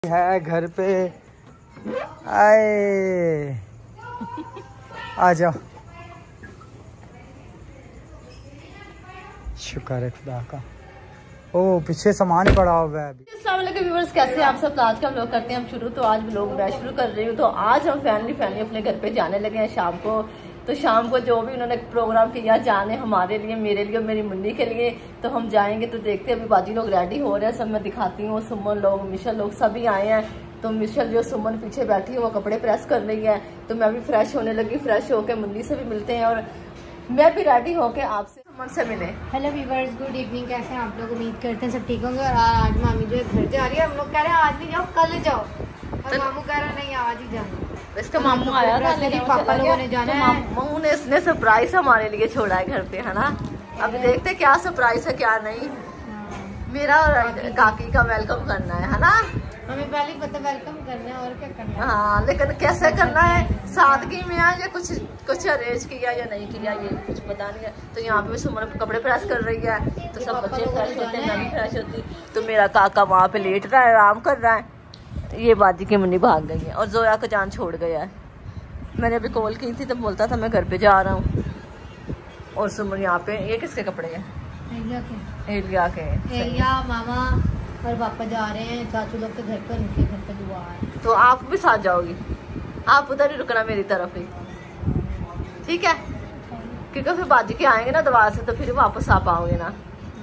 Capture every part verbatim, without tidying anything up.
है घर पे। आए आ जाओ, शुक्र है खुदा का। ओ पीछे सामान पड़ा हुआ है अभी। अस्सलाम वालेकुम व्यूअर्स, कैसे आप सब। तो आज का हम लोग करते हैं हम शुरू। तो आज व्लॉग मैं शुरू कर रही हूँ। तो आज हम फैमिली फैमिली अपने घर पे जाने लगे हैं शाम को। तो शाम को जो भी उन्होंने प्रोग्राम किया जाने हमारे लिए, मेरे लिए, मेरी मुन्नी के लिए, तो हम जाएंगे। तो देखते हैं अभी बाजी लोग रेडी हो रहे हैं, सब मैं दिखाती हूँ। सुमन लोग, मिशल लोग सभी आए हैं। तो मिशल जो सुमन पीछे बैठी है वो कपड़े प्रेस कर रही है। तो मैं भी फ्रेश होने लगी, फ्रेश होके मुन्नी से भी मिलते हैं और मैं भी रेडी होके आपसे सुमन से मिले। Hello viewers, good evening. कैसे हैं आप लोग? उम्मीद करते हैं सब ठीक होंगे। और आज मामी जो है घर जा रही है। हम लोग कह रहे हैं आज नहीं जाओ, कल जाओ, और मामू कह रहा नहीं आज ही जाना। इसका मामू आया था लेकिन पापा लोगों ने जाना है। मामू ने इसने सरप्राइज हमारे लिए छोड़ा है घर पे, है ना। अब देखते क्या सरप्राइज है क्या नहीं। मेरा और काकी का वेलकम करना है, है ना। हमें पहले पता वेलकम करना है और क्या करना है। हाँ, लेकिन कैसे करना है, सादगी में है या कुछ कुछ अरेंज किया या नहीं किया, ये कुछ पता नहीं है। तो यहाँ पे सुमन कपड़े प्रेस कर रही है, तो सब बच्चे फ्रेश होते हैं, मैं भी फ्रेश होती। तो मेरा काका वहाँ पे लेट रहा है, आराम कर रहा है। ये बाजी की मुन्नी भाग गई है और जोया को जान छोड़ गया है। मैंने अभी कॉल की थी तो बोलता था मैं घर पे जा रहा हूँ। और सुमन यहाँ पे, ये किसके कपड़े हैं? एलिया के। एलिया, मामा और पापा जा रहे हैं चाचू लोग के घर पर, उनके घर पर दुआ है। तो आप भी साथ जाओगी? आप उधर ही रुकना मेरी तरफ ही, ठीक है? क्योंकि फिर बाजी के आएंगे ना दवा से, तो फिर वापस आ पाओगे ना।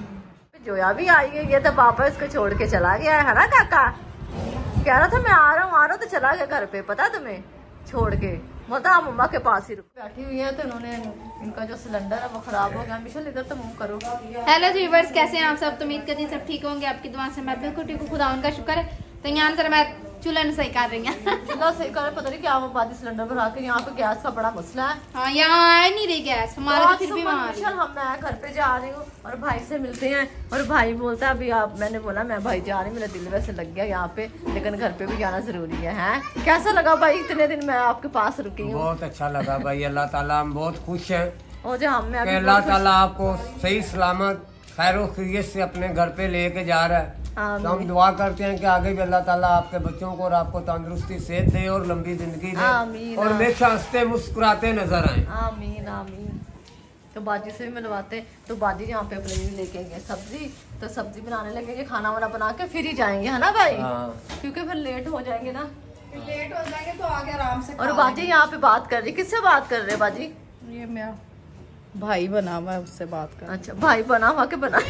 जोया भी आई है, ये तो पापा इसको छोड़ के चला गया है ना। काका कह रहा था मैं आ रहा हूँ आ रहा हूँ, तो चला गया घर पे, पता तुम्हें, छोड़ के। मतलब मम्मा के पास ही रुक बैठी हुई है। तो उन्होंने, इनका जो सिलेंडर है वो खराब हो गया। मिशल इधर तो मुंह करो। हेलो व्यूअर्स, कैसे हैं आप सब? तो उम्मीद करती हैं सब ठीक होंगे। आपकी दुआ से मैं बिल्कुल ठीक हूँ, खुदा उनका शुक्र है। तो यहाँ से मैं चूल्हा नहीं सही कर रही है। चूल्हा सही कर, पता नहीं क्या वो बादी सिलेंडर भरा के। यहाँ पे गैस का बड़ा मसला है। हाँ, यहाँ आ नहीं रही गैस हमारे, तो फिर भी वहाँ हम मैं घर पे जा रही हूँ और भाई से मिलते हैं। और भाई बोलता है अभी आप, मैंने बोला मैं भाई जा रही हूँ, मेरा दिल वैसे लग गया यहाँ पे, लेकिन घर पे भी जाना जरूरी है। हैं कैसा लगा भाई इतने दिन मैं आपके पास रुकी हूँ? बहुत अच्छा लगा भाई, अल्लाह ताला हम बहुत खुश हैं। और जो हम मैं अल्लाह ताला आपको सही सलामत खैर खैरियत से अपने घर पे लेके जा रहा है। तो हम दुआ करते हैं कि आगे भी अल्लाह ताला आपके बच्चों को और आपको तंदुरुस्ती सेहत दे और लंबी जिंदगी दे और हमेशा हंसते मुस्कुराते नजर आए। आमीन आमीन। तो बाजी से भी मिलवाते। तो बाजी यहाँ पे अपने लिए लेके गए सब्जी। तो सब्जी बनाने लगेंगे, खाना वाना बना के फिर ही जाएंगे, है ना भाई? क्योंकि फिर लेट हो जाएंगे ना, लेट हो जाएंगे तो आगे आराम से। और बाजी यहाँ पे बात कर रही, किससे बात कर रहे बाजी? ये मैं भाई बना हुआ है, उससे बात कर। अच्छा, भाई बना हुआ के बना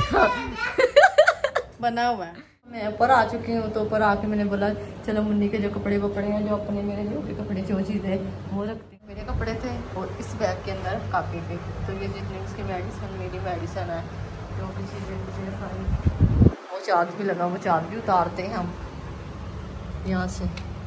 बना हुआ है। मैं ऊपर आ चुकी हूँ। तो ऊपर आके मैंने बोला चलो मुन्नी के जो कपड़े वपड़े हैं, जो अपने मेरे जो के कपड़े जो चीज़ें वो रखती हूँ। मेरे कपड़े थे और इस बैग के अंदर कापी के। तो ये जितनी उसकी मेडिसन, मेरी मेडिसन है, जो भी चीज़ें सारी। वो चार्ज भी लगा, वो चार्ज भी उतारते हैं हम यहाँ से।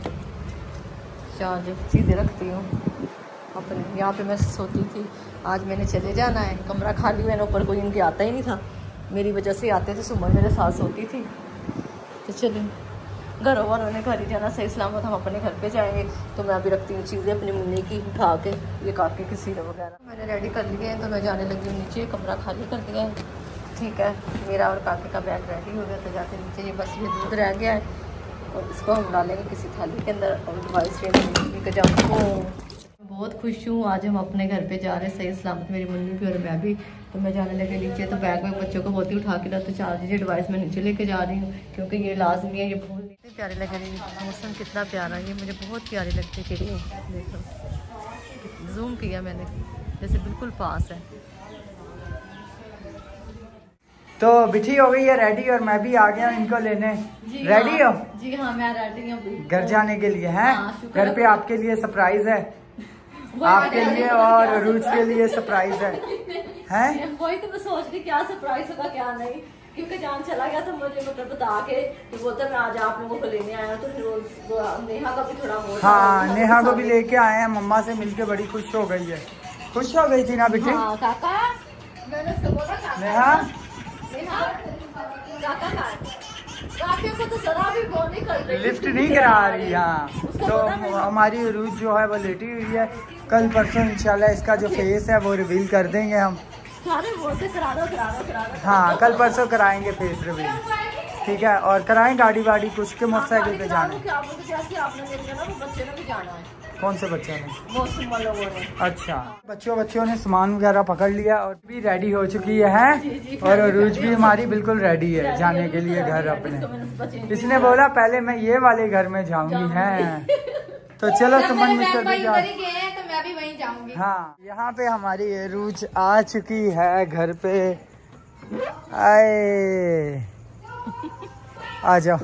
चार्ज चीज़ें रखती हूँ अपने। यहाँ पे मैं सोती थी आज मैंने चले जाना है, कमरा खाली। मैंने ऊपर कोई इनके आता ही नहीं था, मेरी वजह से आते थे। सुमन मेरे साथ सोती थी। तो चलिए घर वालों ने घर ही जाना, सही सलामत हम अपने घर पे जाएंगे। तो मैं अभी रखती हूँ चीज़ें अपनी मुन्नी की उठा के, ये काके की सीर वगैरह मैंने रेडी कर लिए हैं। तो मैं जाने लगी हूँ नीचे, कमरा खाली कर दिया है, ठीक है। मेरा और काके का बैग रेडी हो गया। तो जाते नीचे, ये बस ये दूध रह गया है और इसको हम डालेंगे किसी थाली के अंदर और डिवाइस लेकर जाऊँ। बहुत खुश हूँ, आज हम अपने घर पे जा रहे हैं सही सलामत, मेरी मम्मी भी और मैं भी। तो मैं जाने लगे नीचे। तो बैग में बच्चों को बहुत ही उठा के ला, तो चार्ज ये डिवाइस मैं नीचे लेके जा रही हूँ क्योंकि ये लाजमी है। ये बहुत इतने प्यारे लग रही है, मौसम कितना प्यारा है, ये मुझे बहुत प्यारे लगते हैं। देखो जूम किया मैंने, जैसे बिल्कुल पास है। तो बिठी हो गई है रेडी और मैं भी आ गया इनको लेने। रेडी हो? जी हाँ, मैं रेडी हूँ घर जाने के लिए। हैं घर पे आपके लिए सरप्राइज है, आपके लिए और रूज के लिए सरप्राइज है। हैं वही तो मैं सोच रही क्या सरप्राइज होगा क्या नहीं, क्योंकि जान चला गया था मुझे मतलब बता के। तो बोलता मैं आज आप लोगों को लेने आया। तो फिर वो नेहा का भी थोड़ा मोड़। हाँ, नेहा को भी लेके आए हैं। मम्मा से मिलके बड़ी खुश हो गई है। खुश हो गई थी ना बेटी? हाँ, काका मैंने उसको बोला नेहा नेहा काका का काके को तो जरा भी वो नहीं कर रही, लिफ्ट नहीं करा रही। हाँ, तो हमारी रूज जो है वो लेटी हुई है। कल परसों इंशाल्लाह इसका जो फेस है वो रिवील कर देंगे हम। सारे बोलते करा दो करा दो करा दो। हाँ, कल परसों कराएंगे फेस रिवील। ठीक है, और कराएं गाड़ी वाड़ी कुछ के मोटरसाइकिल पे जाना है। कौन से बच्चे ने? अच्छा, बच्चों बच्चों ने सामान वगैरह पकड़ लिया और भी रेडी हो चुकी है और अरूज भी हमारी बिल्कुल रेडी है जाने के लिए घर अपने। इसने बोला पहले मैं ये वाले घर में जाऊंगी है, तो चलो सुमन मिस्टर भी जाओ। तो मैं भी वहीं जाऊंगी। हाँ, यहाँ पे हमारी अरूज आ चुकी है घर पे। आए आ जाओ,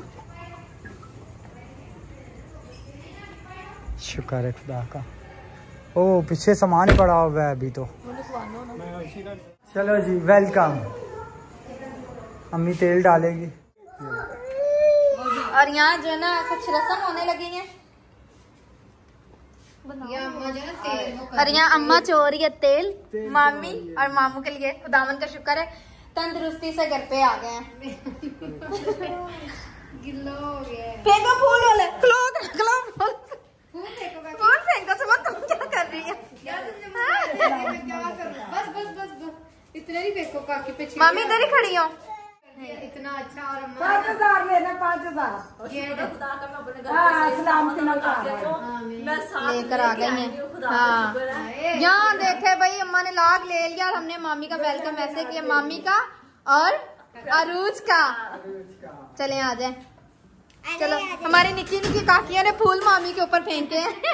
शुक्र है खुदा का। ओ पीछे सामान पड़ा हुआ है अभी तो। चलो जी, वेलकम। अम्मी तेल डालेगी और यहाँ जो है ना कुछ रस्म होने लगी है। और यहाँ अम्मा चो रही है तेल मामी और मामू के लिए। खुदावन का शुक्र है तंदुरुस्ती से घर पे आ गए हैं। गिल्लो हो गया। फेंको फूल वाले क्लोक क्लोक फूल फेंको। सुमन तुम क्या कर रही है? बस बस बस बस इतने ही फेंको काकी पे। मामी इधर ही खड़ी हो। इतना अच्छा। और पाँच हजार लेना, पाँच हजार लेकर आ गई हैं। हाँ, यहाँ देखे भाई अम्मा ने लाग ले लिया और हमने मामी का वेलकम ऐसे किया, मामी का और अरूज का। चले आ जाए। चलो, हमारी निक्की निक्की काकिया ने फूल मामी के ऊपर फेंके हैं।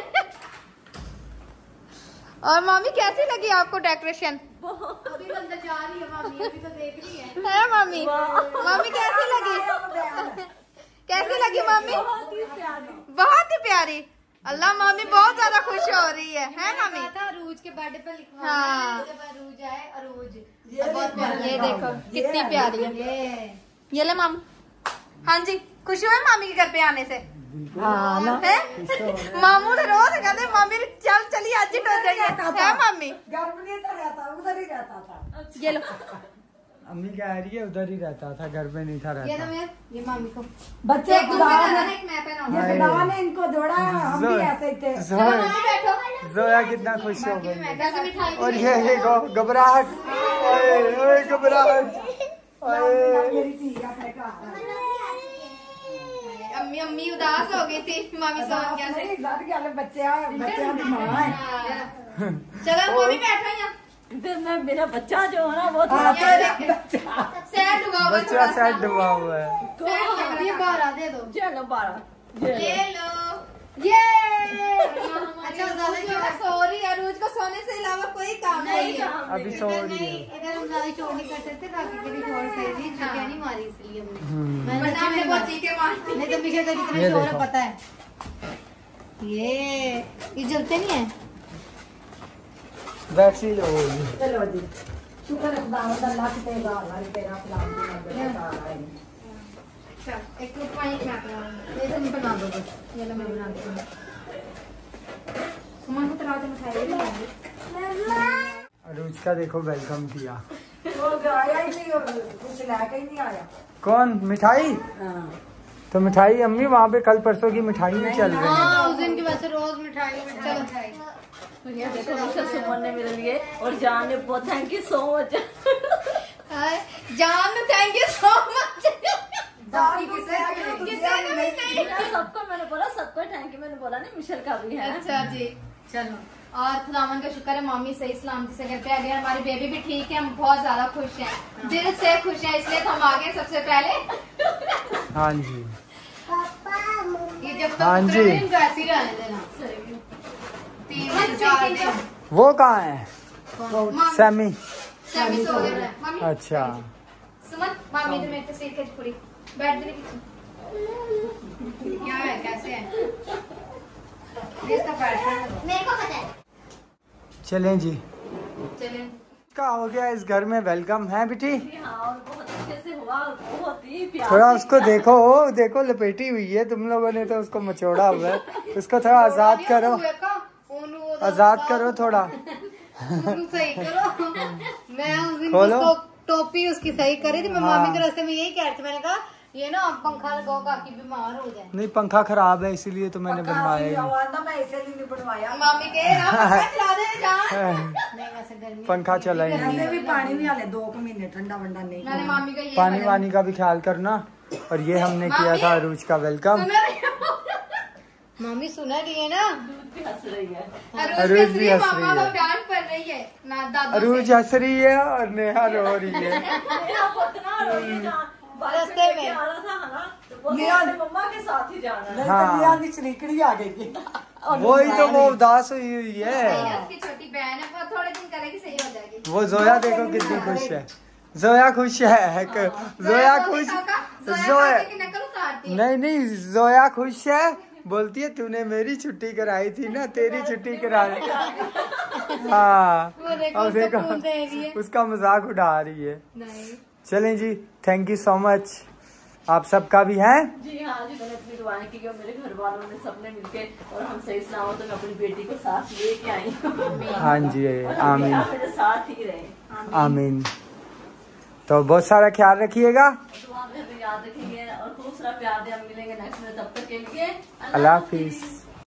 और मामी कैसी लगी आपको डेकोरेशन? अभी अंदर जा रही है मामी, अभी तो देख रही है। है मामी? मामी कैसी लगी? कैसी लगी मामी? बहुत ही प्यारी। अल्लाह, मामी बहुत ज्यादा खुश हो रही है। है मामी? अरूज के बर्थडे पे लिखवा। हाँ, अरूज आए अरूज। ये देखो कितनी प्यारी है। ये ले मामू। हाँ जी, खुश हुए मामी के घर पे आने से? हाँ ना। है मामू तो रोज कहते मामी चल चली आज हो जाइए। है मामी? घर में नहीं रहता, उधर ही रहता था। ये लो। अम्मी कह रही है उधर ही रहता था, घर में नहीं था रहता। ये मैं, ये मामी को बच्चे खुदावा ने, ये खुदावा ने इनको जोड़ा है, हम भी ऐसे ही थे। जोया कितना खुश हो गई। और ये देखो घबराहट, घबराहट। अम्मी अम्मी उदास हो गई थी मामी सोन क्या से। बच्चे बच्चे की माँ है। चलो मामी बैठो यहाँ। फिर मैं मेरा बच्चा जो है ना वो सैड हुआ हुआ बच्चा सैड हुआ हुआ है। ये बारह दे दो। चलो बारह ले लो। ये अच्छा ज्यादा क्यों सो रही है? अरूज को सोने से अलावा कोई काम नहीं है। अभी सो रही है। इधर हम ज्यादा शोर नहीं कर सकते, काफी के लिए शोर सही थी, चीखें नहीं मारी इसलिए मैंने हमने बहुत चीखें मारी। नहीं तो पीछे तो कितना शोर है पता है। ये ये जलते नहीं है। वैक्सी लो जी। चलो जी, शुक्र खुदावंद अल्लाह की तेरा अल्लाह तेरा सलाम दी। एक तो पानी क्या बनाऊंगी? ये तो नहीं बना दो बस। ये लो मैं बनाती हूँ। सुमन को तरह से मिठाई भी बनाऊंगी। अरूज का देखो वेलकम किया। वो आया ही नहीं, कुछ लेके ही नहीं आया। कौन? मिठाई? तो मिठाई अम्मी वहाँ पे कल परसों की मिठाई नहीं चल रही है। हाँ, उस दिन की वजह से रोज मिठाई मिठाई। ये देखो सुमन ने मेरे लिए और जान ने बहुत थैंक यू सो मच। जान थैंक यू सो मच। सबको मैंने बोला, सबको थैंक यू मैंने बोला नहीं, मिशेल का भी है। अच्छा जी, चलो। और खुदावन का शुक्र है मामी सही सलामती से घर पे आ गए। हमारी बेबी भी ठीक है, हम बहुत ज्यादा खुश हैं, दिल से खुश हैं, इसलिए तो हम आ गए सबसे पहले। हाँ जी, ये जब तक हाँ जी, इनको ऐसे ही रहने देना। तीन चार दिन। वो कहाँ है? सैमी। सैमी सो गए हैं। अच्छा, सुमन मामी ने मेरी तस्वीर खींच पूरी बैठ देने की। क्या है, कैसे है? इसका पैटर्न मेरे को पता है। चलें जी, चलें। क्या हो गया इस घर में? वेलकम है बेटी। हाँ, और बहुत अच्छे से हुआ, बहुत ही प्यार। थोड़ा उसको देखो, देखो लपेटी हुई है, तुम लोगों ने तो उसको मचोड़ा हुआ है। उसको थोड़ा आजाद करो, आजाद करो थोड़ा। सही करो। मैं उस दिन उसको टोपी उसकी सही करी थी। मैं मामी के रास्ते में यही कह रही थी, मैंने कहा ये ना आप पंखा लगाओ काकी बीमार हो जाए। नहीं पंखा खराब है इसीलिए तो मैंने बनवाया ही बनवाया। मामी के ना पंखा चला दे जान। नहीं वैसे गर्मी पंखा चला ही नहीं। भी पानी भी हाले दो महीने ठंडा वंडा नहीं। मैंने मामी का ये पानी वानी का भी ख्याल करना। और ये हमने किया था अरूज का वेलकम। मामी सुना रही है ना, हंस रही है। अरूज भी हंस रही है, डांट पड़ रही है ना दादू अरूज हंस रही है और नेहा रो रही है। रास्ते में मम्मा के साथ ही जाना। हाँ चिड़कड़ी आ गई। वही तो वो उदास हुई हुई है। उसकी छोटी बहन है, वो थोड़े दिन करेगी सही हो जाएगी। वो जोया देखो कितनी खुश है। जोया खुश है। जोया खुश जोया नहीं नहीं जोया खुश है। बोलती है तूने मेरी छुट्टी कराई थी ना, तेरी छुट्टी कराई। हाँ और देखो उसका मजाक उड़ा रही है। चलें जी, थैंक यू सो मच आप सबका भी है जी। हाँ जी, मैंने अपनी दुआएं की और मेरे घर वालों ने सबने मिलके और हम सही सलामत तो मैं अपनी बेटी को साथ लेके आई। हाँ जी आमीन, मेरे साथ ही रहे। आमीन। तो बहुत सारा ख्याल रखिएगा, दुआ में याद रखेंगे और खूब सारा प्यार दे। हम मिलेंगे नेक्स्ट में, तब तक के लिए अल्लाह हाफिज।